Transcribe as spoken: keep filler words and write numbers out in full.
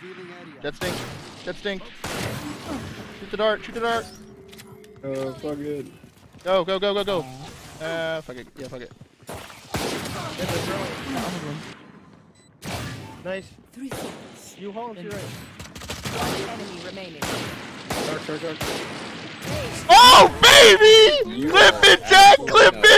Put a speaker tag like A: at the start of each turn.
A: That stink. That stink. Shoot the dart. Shoot the dart.
B: Oh, fuck it.
A: Go, go, go, go, go. Uh, fuck it. Yeah, fuck it.
C: Nice. You hold to your right.
D: One enemy remaining.
B: Dark, dark, dark.
A: Oh, baby!
B: You
A: Clip it, Jack! Clip it!